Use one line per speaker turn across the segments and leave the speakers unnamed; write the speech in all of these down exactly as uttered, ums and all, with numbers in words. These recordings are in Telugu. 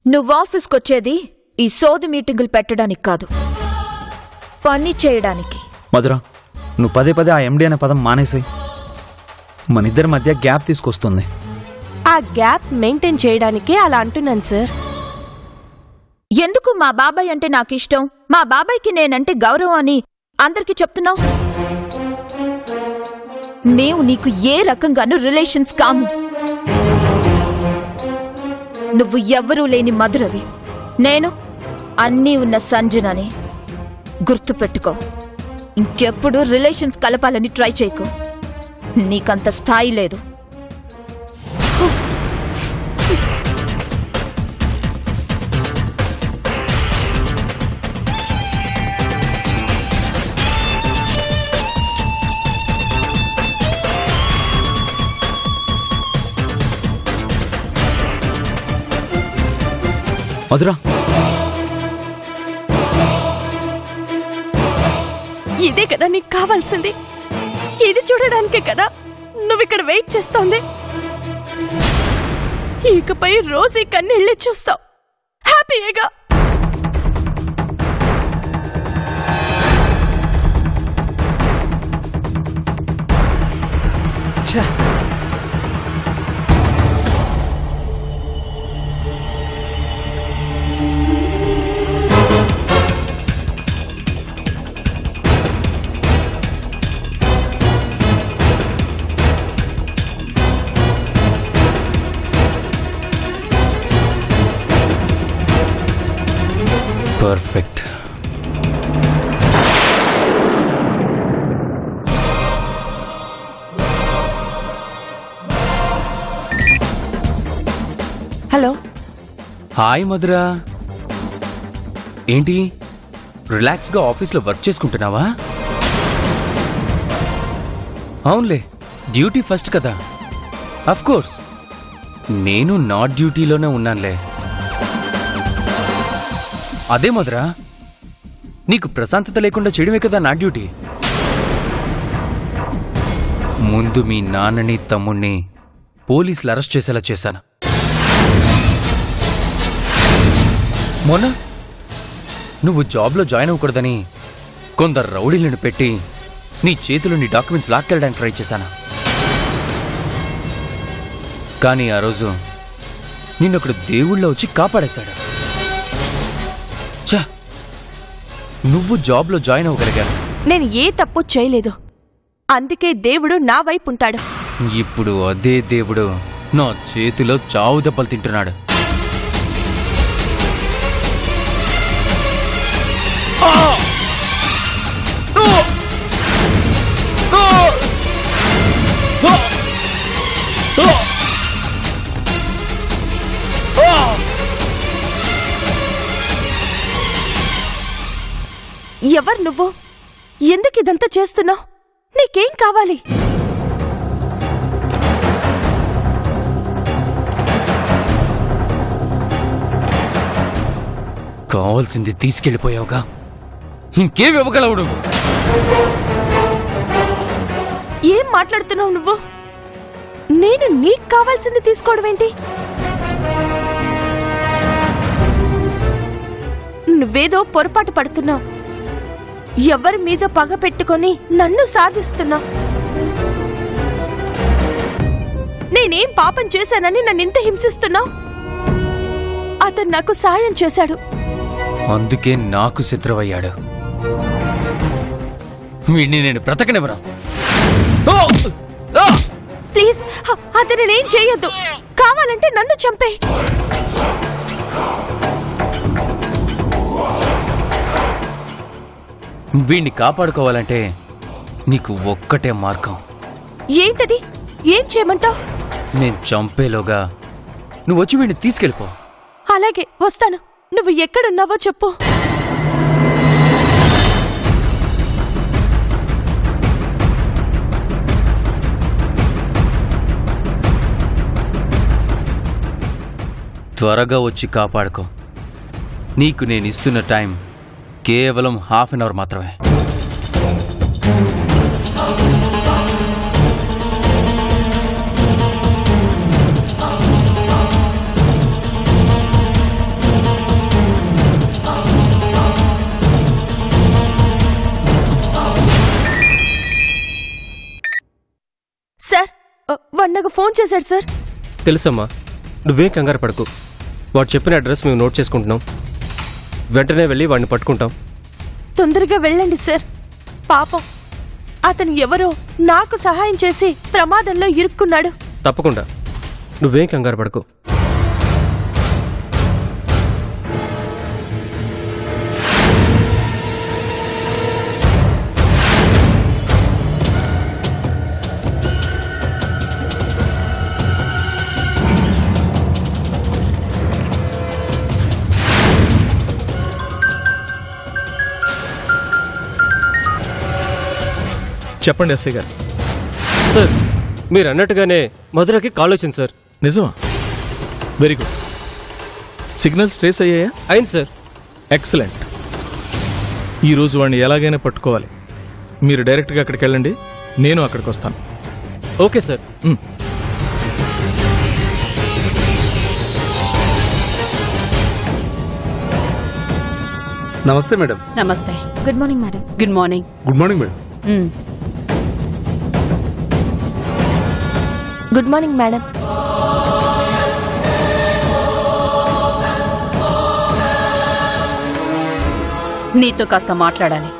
నువ్వు ఆఫీస్కి వచ్చేది ఈ సోది మీటింగులు పెట్టడానికి కాదు, పని చేయడానికి.
మధురా, నువ్వు పదే పదే ఆ ఎండి అనే పదం మానేసాయి. మన ఇద్దరి మధ్య గ్యాప్ తీసుకొస్తుంది.
ఆ గ్యాప్ మెయింటైన్ చేయడానికే అలా అంటున్నాను సార్.
ఎందుకు మా బాబాయ్ అంటే నాకు ఇష్టం, మా బాబాయ్కి నేనంటే గౌరవం అని అందరికీ చెప్తున్నావు? మేము నీకు ఏ రకంగానూ రిలేషన్స్ కాము. నువ్వు ఎవ్వరూ లేని మధురవి, నేను అన్నీ ఉన్న సంజనని గుర్తుపెట్టుకో. ఇంకెప్పుడు రిలేషన్స్ కలపాలని ట్రై చేయకు, నీకంత స్థాయి లేదు.
మధురా,
ఇదే కదా నీకు కావాల్సింది? ఇది చూడడానికే కదా నువ్వు ఇక్కడ వెయిట్ చేస్తోంది? ఇకపై రోజు ఈ కన్నీళ్ళే చూస్తావు, హ్యాపీగా.
పర్ఫెక్ట్.
హలో.
హాయ్ మధురా, ఏంటి రిలాక్స్గా ఆఫీస్లో వర్క్ చేసుకుంటున్నావా? అవునులే, డ్యూటీ ఫస్ట్ కదా. అఫ్ కోర్స్ నేను నాట్ డ్యూటీలోనే ఉన్నానులే. అదే మధురా, నీకు ప్రశాంతత లేకుండా చేయడమే కదా నా డ్యూటీ. ముందు మీ నాన్నని తమ్ముణ్ణి పోలీసులు అరెస్ట్ చేసేలా చేశాను. మొన్న నువ్వు జాబ్లో జాయిన్ అవ్వకూడదని కొందరు రౌడీలను పెట్టి నీ చేతిలో నీ డాక్యుమెంట్స్ లాక్కెళ్ళడానికి ట్రై చేశాను. కానీ ఆ రోజు నిన్నొకడు దేవుళ్ళ వచ్చి కాపాడేశాడు. చా, నువ్వు జాబ్లో జాయిన్ అవ్వగలిగా.
నేను ఏ తప్పు చేయలేదు, అందుకే దేవుడు నా వైపు ఉంటాడు.
ఇప్పుడు అదే దేవుడు నా చేతిలో చావు దెబ్బలు తింటున్నాడు.
ఎవరు నువ్వు? ఎందుకు ఇదంతా చేస్తున్నావు? నీకేం కావాలి?
కావాల్సింది తీసుకెళ్ళిపోయావుగా, ఇంకేం ఇవ్వగలవు నువ్వు?
ఏం మాట్లాడుతున్నావు నువ్వు? నేను నీకు కావాల్సింది తీసుకోవడం ఏంటి? నువ్వేదో పొరపాటు పడుతున్నావు. ఎవరి మీద పగ పెట్టుకొని నన్ను సాధిస్తున్నావు. నేనేం పాపం చేశానని నన్ను ఇంత హింసిస్తున్నావు? అతను నాకు సాయం చేశాడు,
అందుకే నాకు శత్రువయ్యాడు. వీడిని నేను బ్రతకనివ్వరా.
ప్లీజ్ అతను నేనేం చేయొద్దు. కావాలంటే నన్ను చంపే.
వీణ్ణి కాపాడుకోవాలంటే నీకు ఒక్కటే మార్గం.
ఏంటది? ఏం చేయమంటావు?
నేను చంపేలోగా నువ్వు వచ్చి వీడిని తీసుకెళ్ళిపో.
అలాగే వస్తాను. నువ్వు ఎక్కడున్నావో చెప్పు.
త్వరగా వచ్చి కాపాడుకో. నీకు నేను ఇస్తున్న టైం కేవలం హాఫ్ అన్ అవర్ మాత్రమే.
వాడు నాకు ఫోన్ చేశాడు సార్.
తెలుసమ్మా, నువ్వేం కంగారు పడకు. వాడు చెప్పిన అడ్రస్ మేము నోట్ చేసుకుంటున్నాం. వెంటనే వెళ్ళి వాడిని పట్టుకుంటాం.
తొందరగా వెళ్ళండి సార్. పాపం అతను ఎవరో నాకు సహాయం చేసి ప్రమాదంలో ఇరుక్కున్నాడు.
తప్పకుండా, నువ్వేం కంగారు పడకు.
చెప్పండి ఎస్ఐ గారు.
సార్, మీరు అన్నట్టుగానే మధురకి కాల్ వచ్చింది సార్.
నిజమా? Very good. సిగ్నల్స్ ట్రేస్ అయ్యాయా?
అయింది సార్.
ఎక్సలెంట్. ఈరోజు వాడిని ఎలాగైనా పట్టుకోవాలి. మీరు డైరెక్ట్గా అక్కడికి వెళ్ళండి, నేను అక్కడికి వస్తాను.
Okay sir.
నమస్తే మేడం.
నమస్తే.
Good morning madam.
Good morning.
Good morning madam.
Good morning madam.
నీతో కాస్త మాట్లాడాలి.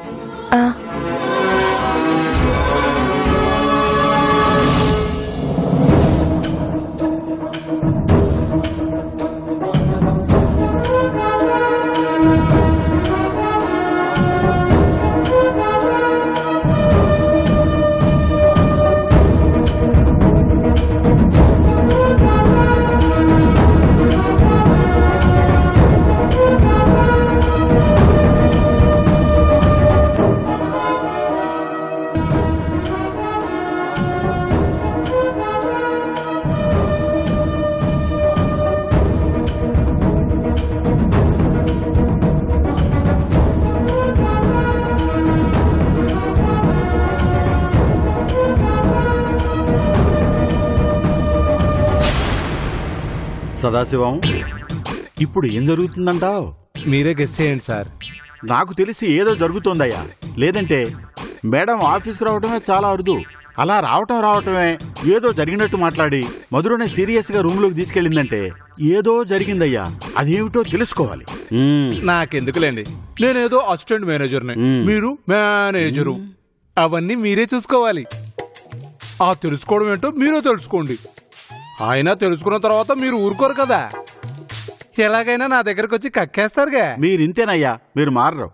సదాశివం, ఇప్పుడు ఏం జరుగుతుందంటావు?
మీరే గెస్ చేయండి సార్.
నాకు తెలిసి ఏదో జరుగుతోందయ్యా. లేదంటే మేడం ఆఫీస్కి రావటమే చాలా అరుదు. అలా రావటం రావటమే ఏదో జరిగినట్టు మాట్లాడి మధురనే సీరియస్ గా రూమ్ లోకి తీసుకెళ్లిందంటే ఏదో జరిగిందయ్యా. అదేమిటో తెలుసుకోవాలి.
నాకెందుకులేండి, నేనేదో అసిస్టెంట్ మేనేజర్ని, మీరు మేనేజరు. అవన్నీ మీరే చూసుకోవాలి. ఆ తెలుసుకోవడం ఏంటో మీరే తెలుసుకోండి. ఆయన తెలుసుకున్న తర్వాత మీరు ఊరుకోరు కదా. ఎలాగైనా నా దగ్గరకు వచ్చి కక్కేస్తారుగా.
మీరింతేనయ్యా, మీరు మారరు.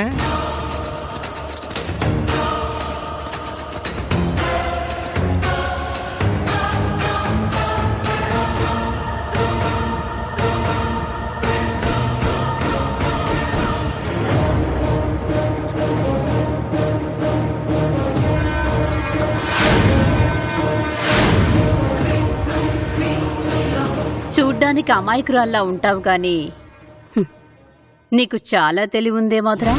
చూడ్డానికి అమాయకురాల్లా ఉంటావు గాని నీకు చాలా తెలివుందే మధురా.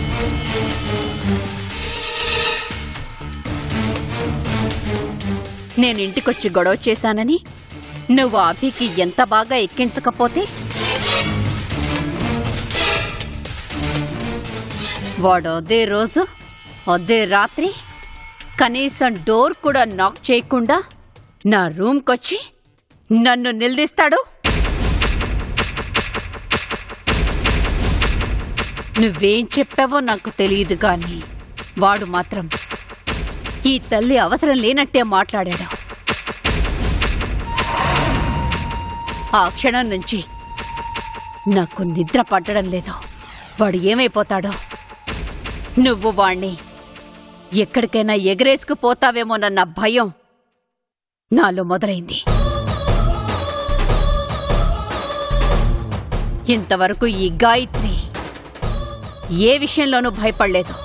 నేను ఇంటికొచ్చి గొడవ చేశానని నువ్వు అభికి ఎంత బాగా ఎక్కించకపోతే వాడు అదే రోజు అదే రాత్రి కనీసం డోర్ కూడా నాక్ చేయకుండా నా రూమ్కొచ్చి నన్ను నిలదీస్తాడు. నువ్వేం చెప్పావో నాకు తెలియదు కానీ వాడు మాత్రం ఈ తల్లి అవసరం లేనట్టే మాట్లాడాడు. ఆ క్షణం నుంచి నాకు నిద్ర పట్టడం లేదు. వాడు ఏమైపోతాడో, నువ్వు వాణ్ణి ఎక్కడికైనా ఎగరేసుకుపోతావేమోనన్న భయం నాలో మొదలైంది. ఇంతవరకు ఈ గాయత్రి ఏ విషయంలోనూ భయపడలేదు.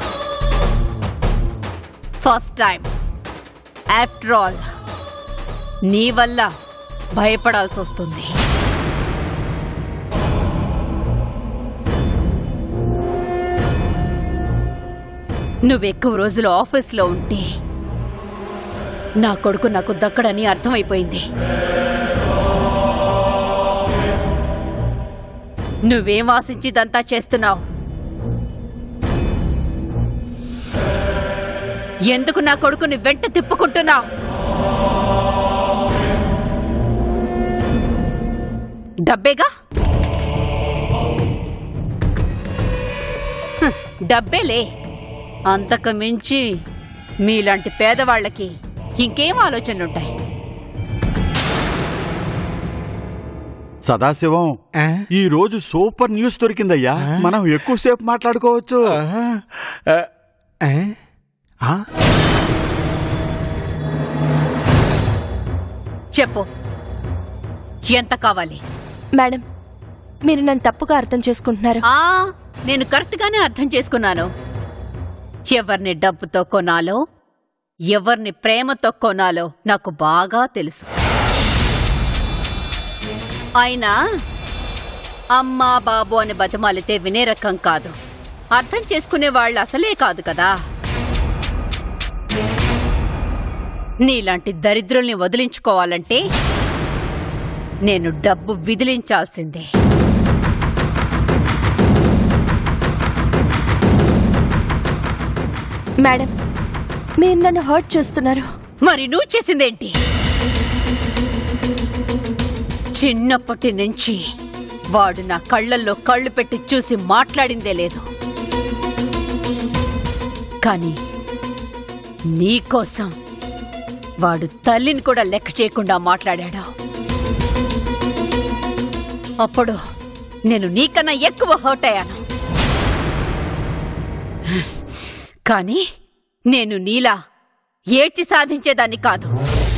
ఫస్ట్ టైం ఆఫ్టర్ ఆల్ నీ వల్ల భయపడాల్సి వస్తుంది. నువ్వెక్కువ రోజులు ఆఫీస్లో ఉంటే నా కొడుకు నాకు దక్కడని అర్థమైపోయింది. నువ్వేం ఆశించిదంతా చేస్తున్నావు? ఎందుకు నా కొడుకుని వెంట తిప్పుకుంటున్నావు? డబ్బేగా. డబ్బేలే. అంతకు మించి మీలాంటి పేదవాళ్లకి ఇంకేం ఆలోచనలుంటాయి?
సదాశివం, ఈ రోజు సూపర్ న్యూస్ దొరికిందయ్యా. మనం ఎక్కువసేపు మాట్లాడుకోవచ్చు.
చెప్పు, ఎంత కావాలి?
మేడం, మీరు నన్ను తప్పుగా అర్థం చేసుకుంటున్నారు.
ఆ నేను కరెక్ట్ గానే అర్థం చేసుకున్నాను. ఎవరిని డబ్బుతో కొనాలో, ఎవరిని ప్రేమతో కొనాలో నాకు బాగా తెలుసు. అయినా అమ్మా బాబు అని బతిమాలితే వినే రకం కాదు. అర్థం చేసుకునే వాళ్ళు అసలే కాదు కదా. నీలాంటి దరిద్రుల్ని వదిలించుకోవాలంటే నేను డబ్బు విదిలించాల్సిందే.
మేడం, మీరు నన్ను హర్ట్ చేస్తున్నారు.
మరి నువ్వు చేసిందేంటి? చిన్నప్పటి నుంచి వాడు నా కళ్ళల్లో కళ్ళు పెట్టి చూసి మాట్లాడిందే లేదు. కానీ నీకోసం వాడు తల్లిని కూడా లెక్క చేయకుండా మాట్లాడాడు. అప్పుడు నేను నీకన్నా ఎక్కువ హర్ట్ అయ్యాను. కానీ నేను నీలా ఏడ్చి సాధించేదాన్ని కాదు.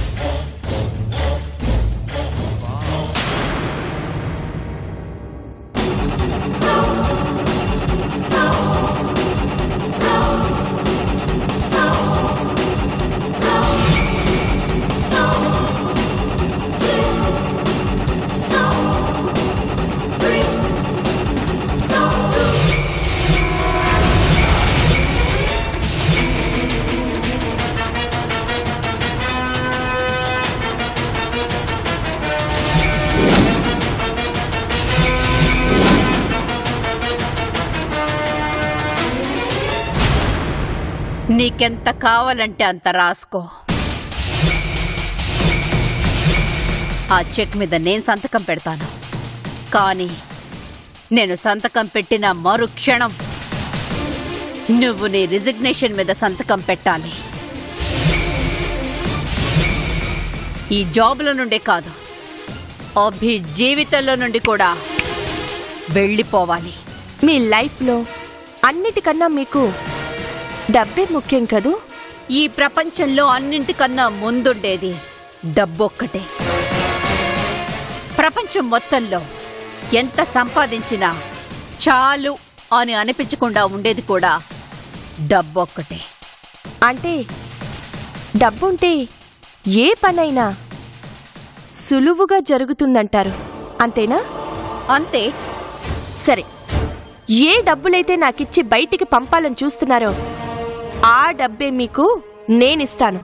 నీకెంత కావాలంటే అంత రాసుకో. ఆ చెక్ మీద నేను సంతకం పెడతాను. కానీ నేను సంతకం పెట్టిన మరు క్షణం నువ్వు నీ రిజిగ్నేషన్ మీద సంతకం పెట్టాలి. ఈ జాబుల నుండే కాదు, అభి జీవితంలో నుండి కూడా వెళ్ళిపోవాలి.
మీ లైఫ్లో అన్నిటికన్నా మీకు డబ్బే ముఖ్యం కదూ?
ఈ ప్రపంచంలో అన్నింటికన్నా ముందుండేది డబ్బొక్కటే. ప్రపంచం మొత్తంలో ఎంత సంపాదించినా చాలు అని అనిపించకుండా ఉండేది కూడా డబ్బొక్కటే.
అంటే డబ్బుంటే ఏ పనైనా సులువుగా జరుగుతుందంటారు, అంతేనా?
అంతే.
సరే, ఏ డబ్బులైతే నాకిచ్చి బయటికి పంపాలని చూస్తున్నారో ఆ డబ్బే మీకు నేనిస్తాను.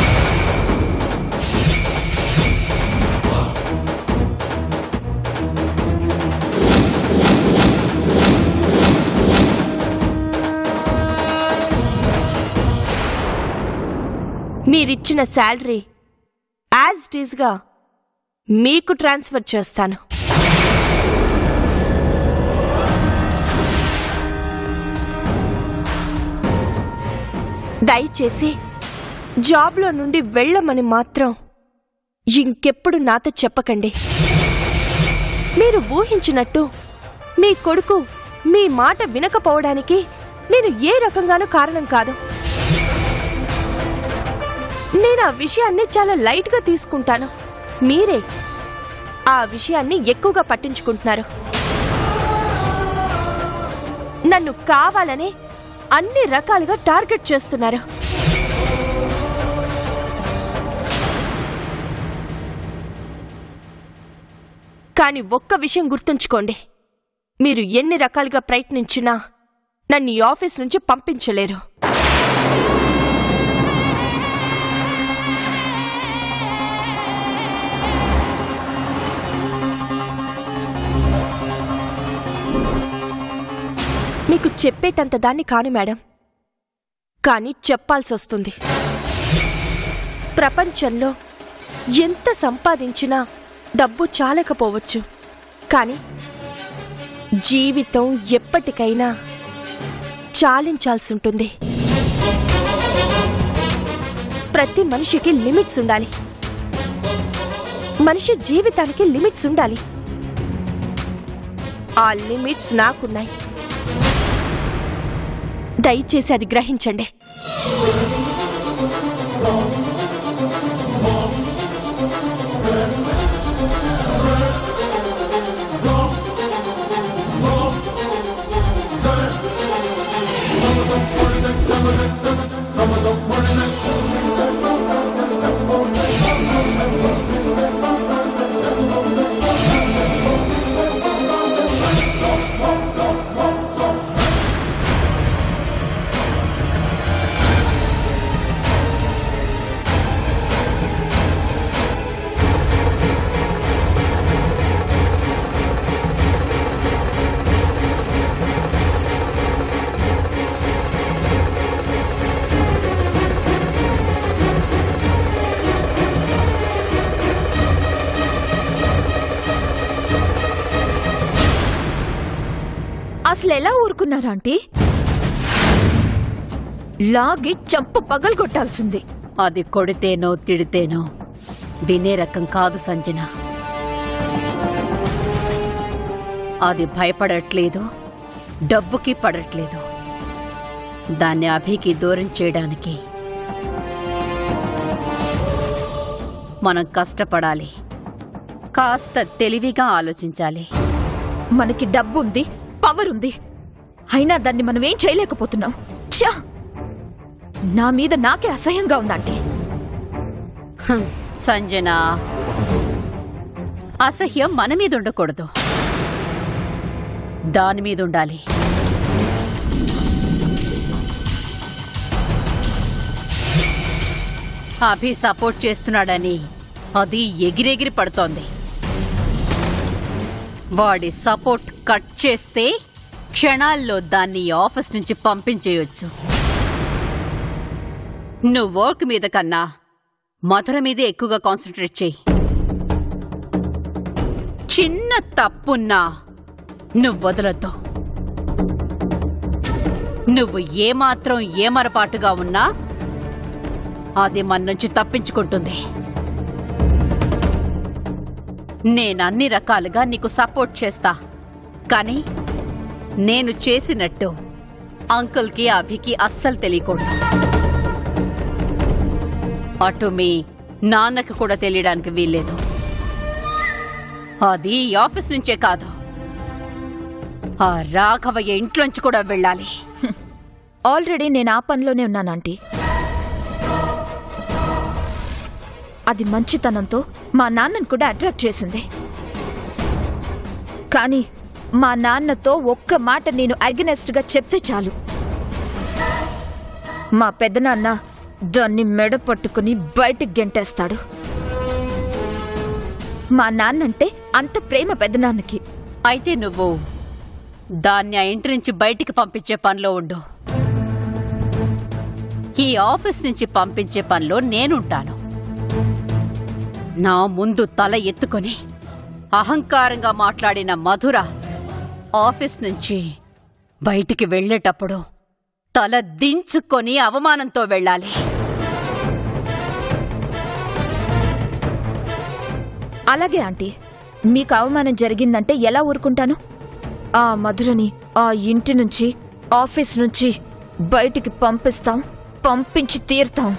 మీరిచ్చిన శాలరీ యాజ్ ఇట్ ఈజ్గా మీకు ట్రాన్స్ఫర్ చేస్తాను. దయచేసి జాబ్లో నుండి వెళ్ళమని మాత్రం ఇంకెప్పుడు నాతో చెప్పకండి. మీరు ఊహించినట్టు మీ కొడుకు మీ మాట వినకపోవడానికి నేను ఏ రకంగానూ కారణం కాదు. నేను ఆ విషయాన్ని చాలా లైట్గా తీసుకుంటాను. మీరే ఆ విషయాన్ని ఎక్కువగా పట్టించుకుంటున్నారు. నన్ను కావాలని అన్ని రకాలుగా టార్గెట్ చేస్తున్నారు. కానీ ఒక్క విషయం గుర్తుంచుకోండి, మీరు ఎన్ని రకాలుగా ప్రయత్నించినా నన్ను ఈ ఆఫీస్ నుంచి పంపించలేరు. మీకు చెప్పేటంత దాన్ని కాను మేడం, కానీ చెప్పాల్సి వస్తుంది. ప్రపంచంలో ఎంత సంపాదించినా డబ్బు చాలకపోవచ్చు, కానీ జీవితం ఎప్పటికైనా చాలించాల్సి ఉంటుంది. ప్రతి మనిషికి లిమిట్స్ ఉండాలి. మనిషి జీవితానికి లిమిట్స్ ఉండాలి. ఆ లిమిట్స్ నాకున్నాయి. దయచేసి అది గ్రహించండి.
అసలు ఎలా ఊరుకున్నారా ఆంటీ? లాగి చంప పగలు కొట్టాల్సింది.
అది కొడితేనో తిడితేనో వినే రకం కాదు సంజన. అది భయపడట్లేదు, డబ్బుకి పడట్లేదు. దాన్ని అభికి దూరం చేయడానికి మనం కష్టపడాలి, కాస్త తెలివిగా ఆలోచించాలి.
మనకి డబ్బు ఉంది, పవర్ ఉంది, అయినా దాన్ని మనం ఏం చేయలేకపోతున్నాం. ఛా! నా మీద నాకే అసహ్యంగా ఉందంటే.
సంజన, అసహ్యం మన మీద ఉండకూడదు, దాని మీద ఉండాలి. అభి సపోర్ట్ చేస్తున్నాడని అది ఎగిరెగిరి పడుతోంది. వాడి సపోర్ట్ కట్ చేస్తే క్షణాల్లో దాన్ని ఆఫీస్ నుంచి పంపించేయొచ్చు. నువ్వు వర్క్ మీద కన్నా మధుర మీదే ఎక్కువగా కాన్సన్ట్రేట్ చేయి. చిన్న తప్పున్నా నువ్వు వదలొద్దు. నువ్వు ఏమాత్రం ఏమరపాటుగా ఉన్నా అది మన నుంచి తప్పించుకుంటుంది. నేనన్ని రకాలుగా నీకు సపోర్ట్ చేస్తా, కానీ నేను చేసినట్టు అంకుల్కి అభికి అస్సలు తెలియకూడదు. అటు మీ నాన్నకు కూడా తెలియడానికి వీల్లేదు. అది ఆఫీస్ నుంచే కాదు, ఆ రాఘవయ్య ఇంట్లోంచి కూడా వెళ్ళాలి.
ఆల్రెడీ నేను ఆ పనిలోనే ఉన్నాను ఆంటీ. అది మంచితనంతో మా నాన్నను కూడా అట్రాక్ట్ చేసింది. కానీ మా నాన్నతో ఒక్క మాట నేను అగెనెస్ట్ గా చెప్తే చాలు, మా పెద్దనాన్న దాన్ని మెడ పట్టుకుని బయటికి గెంటేస్తాడు. మా నాన్నంటే అంత ప్రేమ పెద్దనాన్నకి.
అయితే నువ్వు దాన్ని ఆ ఇంటి నుంచి బయటికి పంపించే పనిలో ఉండు. ఈ ఆఫీస్ నుంచి పంపించే పనిలో నేనుంటాను. నా ముందు తల ఎత్తుకొని అహంకారంగా మాట్లాడిన మధుర ఆఫీస్ నుంచి బయటికి వెళ్లేటప్పుడు తల దించుకొని అవమానంతో వెళ్ళాలి.
అలాగే ఆంటీ, మీకు అవమానం జరిగిందంటే ఎలా ఊరుకుంటాను? ఆ మధురని ఆ ఇంటి నుంచి ఆఫీస్ నుంచి బయటికి పంపిస్తాం, పంపించి తీరుతాం.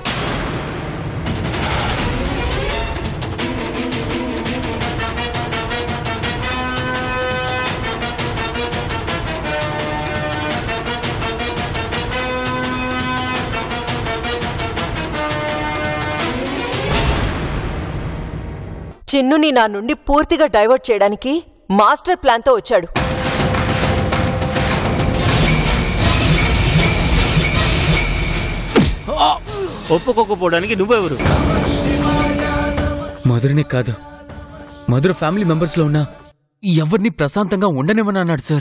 చిన్నుని నా నుండి పూర్తిగా డైవర్ట్ చేయడానికి మాస్టర్ ప్లాన్తో వచ్చాడు.
ఒప్పుకోకపోవడానికి నువ్వెవరు?
మధురనే కాదు, మధుర ఫ్యామిలీ మెంబర్స్ లో ఉన్న ఎవరిని ప్రశాంతంగా ఉండనివ్వనన్నాడు సార్.